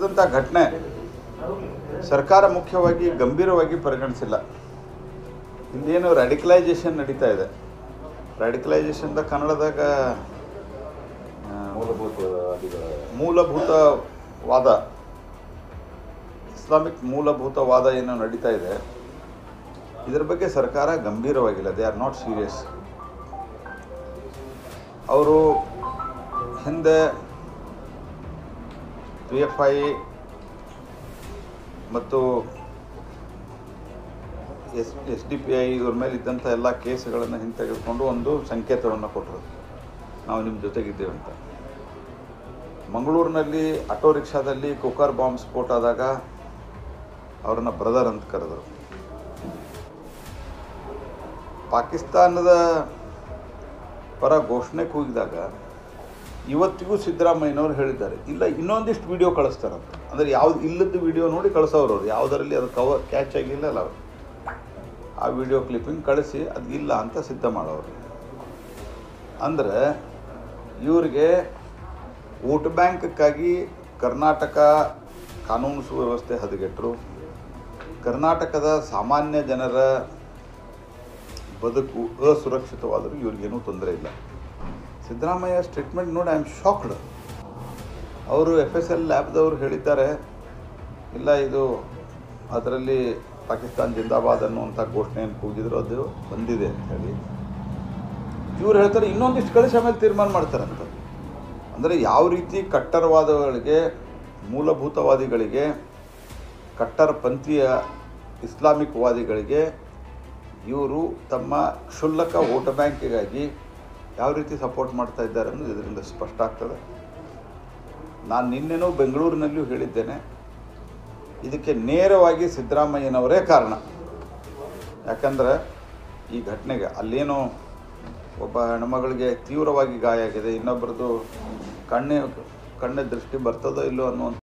ನಡೆದಂಥ ಘಟನೆ ಸರ್ಕಾರ ಮುಖ್ಯವಾಗಿ ಗಂಭೀರವಾಗಿ ಪರಿಗಣಿಸಿಲ್ಲ. ಇಲ್ಲೇನು ರ್ಯಾಡಿಕಲೈಸೇಷನ್ ನಡೀತಾ ಇದೆ. ರ್ಯಾಡಿಕಲೈಸೇಷನ್ದ ಕನ್ನಡದಾಗ ಮೂಲಭೂತವಾದ, ಇಸ್ಲಾಮಿಕ್ ಮೂಲಭೂತವಾದ ಏನು ನಡೀತಾ ಇದೆ, ಇದರ ಬಗ್ಗೆ ಸರ್ಕಾರ ಗಂಭೀರವಾಗಿಲ್ಲ. They are not serious. ಅವರು ಹಿಂದೆ PFI ಮತ್ತು SDPI ಇವ್ರ ಮೇಲೆ ಇದ್ದಂಥ ಎಲ್ಲ ಕೇಸುಗಳನ್ನು ಹಿಂತೆಗೆದುಕೊಂಡು ಒಂದು ಸಂಕೇತವನ್ನು ಕೊಟ್ಟರು, ನಾವು ನಿಮ್ಮ ಜೊತೆಗಿದ್ದೇವೆ ಅಂತ. ಮಂಗಳೂರಿನಲ್ಲಿ ಆಟೋ ರಿಕ್ಷಾದಲ್ಲಿ ಕುಕ್ಕರ್ ಬಾಂಬ್ ಸ್ಫೋಟ ಆದಾಗ ಅವ್ರನ್ನ ಬ್ರದರ್ ಅಂತ ಕರೆದರು. ಪಾಕಿಸ್ತಾನದ ಪರ ಘೋಷಣೆ ಕೂಗಿದಾಗ ಇವತ್ತಿಗೂ ಸಿದ್ದರಾಮಯ್ಯನವರು ಹೇಳಿದ್ದಾರೆ, ಇಲ್ಲ ಇನ್ನೊಂದಿಷ್ಟು ವಿಡಿಯೋ ಕಳಿಸ್ತಾರಂತ. ಅಂದರೆ ಯಾವ್ದು ಇಲ್ಲದ ವಿಡಿಯೋ ನೋಡಿ ಕಳಿಸೋರು ಅವರು, ಯಾವುದರಲ್ಲಿ ಅದು ಕ್ಯಾಚ್ ಆಗಿಲ್ಲಲ್ಲ ಅವರು, ಆ ವಿಡಿಯೋ ಕ್ಲಿಪ್ಪಿಂಗ್ ಕಳಿಸಿ ಅದು ಇಲ್ಲ ಅಂತ ಸಿದ್ಧ ಮಾಡೋರು. ಅಂದರೆ ಇವರಿಗೆ ವೋಟ್ ಬ್ಯಾಂಕ್ಗಾಗಿ ಕರ್ನಾಟಕ ಕಾನೂನು ಸುವ್ಯವಸ್ಥೆ ಹದಗೆಟ್ಟರು, ಕರ್ನಾಟಕದ ಸಾಮಾನ್ಯ ಜನರ ಬದುಕು ಅಸುರಕ್ಷಿತವಾದರೂ ಇವ್ರಿಗೇನೂ ತೊಂದರೆ ಇಲ್ಲ. ಸಿದ್ದರಾಮಯ್ಯ ಸ್ಟೇಟ್ಮೆಂಟ್ ನೋಡಿ ಐ ಆಮ್ ಶಾಕ್ಡ್. ಅವರು FSL ಲ್ಯಾಬ್ದವರು ಹೇಳಿದ್ದಾರೆ, ಇಲ್ಲ ಇದು ಅದರಲ್ಲಿ ಪಾಕಿಸ್ತಾನ್ ಜಿಂದಾಬಾದ್ ಅನ್ನುವಂಥ ಘೋಷಣೆಯನ್ನು ಕೂಗಿದ್ರು, ಅದು ಬಂದಿದೆ ಅಂತ ಹೇಳಿ. ಇವ್ರು ಹೇಳ್ತಾರೆ ಇನ್ನೊಂದಿಷ್ಟು ಕಳಿಸಿ ಆಮೇಲೆ ತೀರ್ಮಾನ ಮಾಡ್ತಾರಂತ. ಅಂದರೆ ಯಾವ ರೀತಿ ಕಟ್ಟರವಾದಗಳಿಗೆ, ಮೂಲಭೂತವಾದಿಗಳಿಗೆ, ಕಟ್ಟರಪಂಥೀಯ ಇಸ್ಲಾಮಿಕ್ ವಾದಿಗಳಿಗೆ ಇವರು ತಮ್ಮ ಕ್ಷುಲ್ಲಕ ವೋಟ್ ಬ್ಯಾಂಕಿಗಾಗಿ ಯಾವ ರೀತಿ ಸಪೋರ್ಟ್ ಮಾಡ್ತಾ ಇದ್ದಾರೆ ಅನ್ನೋದು ಇದರಿಂದ ಸ್ಪಷ್ಟ ಆಗ್ತದೆ. ನಾನು ನಿನ್ನೆನೂ ಬೆಂಗಳೂರಿನಲ್ಲಿಯೂ ಹೇಳಿದ್ದೇನೆ, ಇದಕ್ಕೆ ನೇರವಾಗಿ ಸಿದ್ದರಾಮಯ್ಯನವರೇ ಕಾರಣ. ಯಾಕಂದರೆ ಈ ಘಟನೆಗೆ ಅಲ್ಲೇನೋ ಒಬ್ಬ ಹೆಣ್ಮಗಳಿಗೆ ತೀವ್ರವಾಗಿ ಗಾಯ ಆಗಿದೆ, ಇನ್ನೊಬ್ಬರದು ಕಣ್ಣಿನ ದೃಷ್ಟಿ ಬರ್ತದೋ ಇಲ್ಲೋ ಅನ್ನುವಂಥ